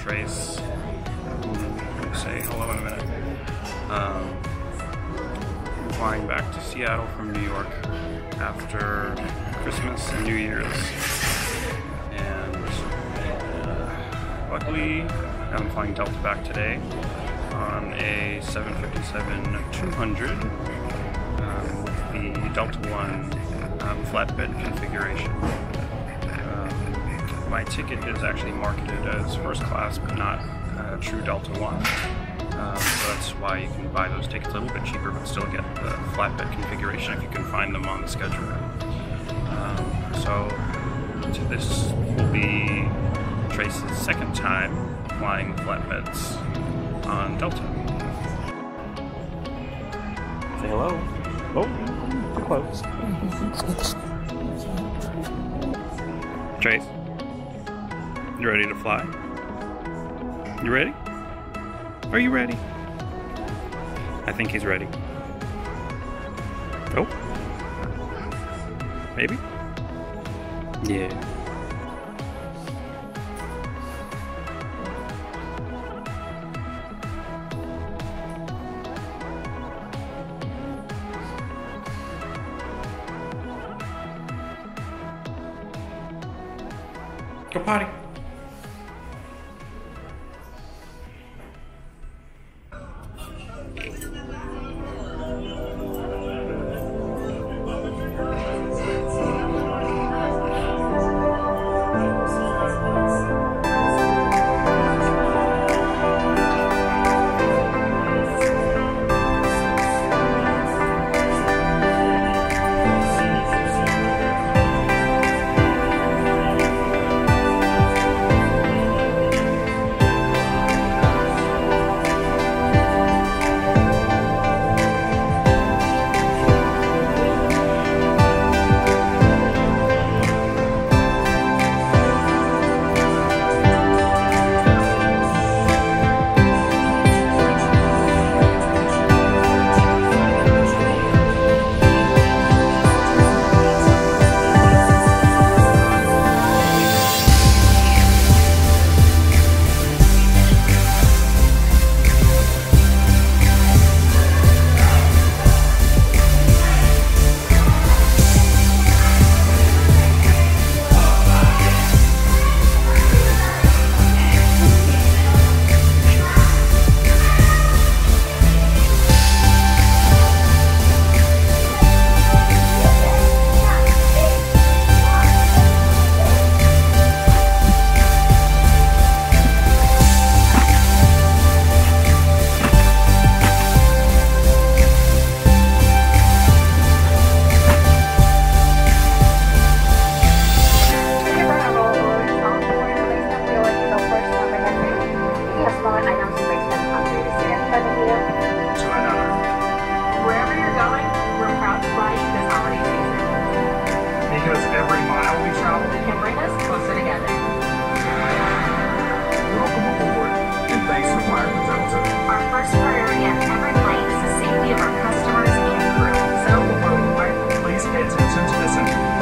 Trace. We'll say hello in a minute. I'm flying back to Seattle from New York after Christmas and New Year's. And luckily, I'm flying Delta back today on a 757-200 with the Delta One flatbed configuration. My ticket is actually marketed as first class, but not true Delta One. So that's why you can buy those tickets a little bit cheaper, but still get the flatbed configuration if you can find them on the schedule. So this will be Trace's second time flying flatbeds on Delta. Say hello. Oh, too close. Trace, you ready to fly? You ready? Are you ready? I think he's ready. Oh. Maybe? Yeah. Go potty. Because every mile we travel can bring us closer together. Welcome aboard, and thanks for flying with Delta. Our first priority on every flight is the safety of our customers and crew. So before we fly, please pay attention to this information.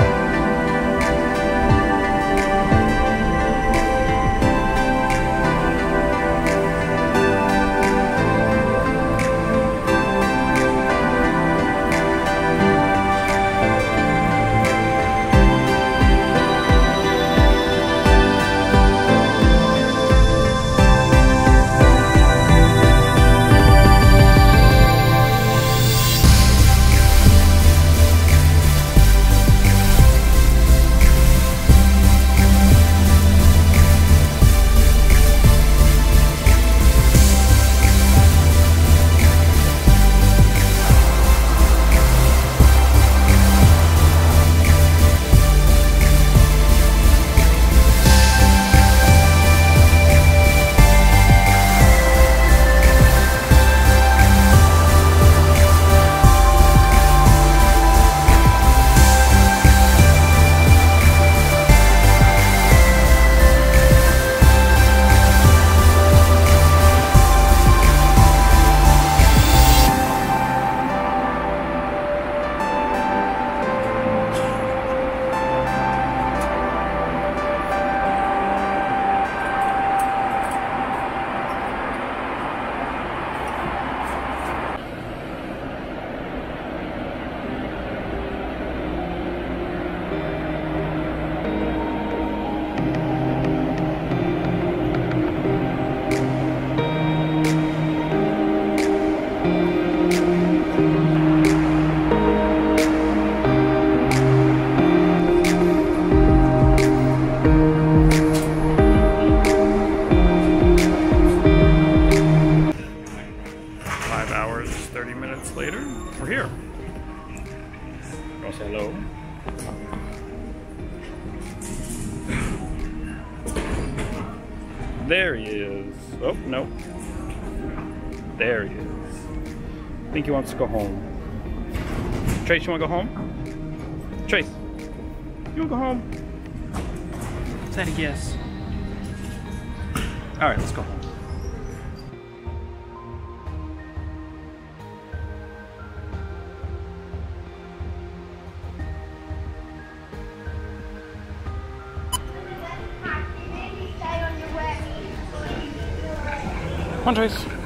want to say hello? There he is. Oh, no. There he is. I think he wants to go home. Trace, you want to go home? Trace, you want to go home? Is that a yes? All right, let's go home. Come on, Trace.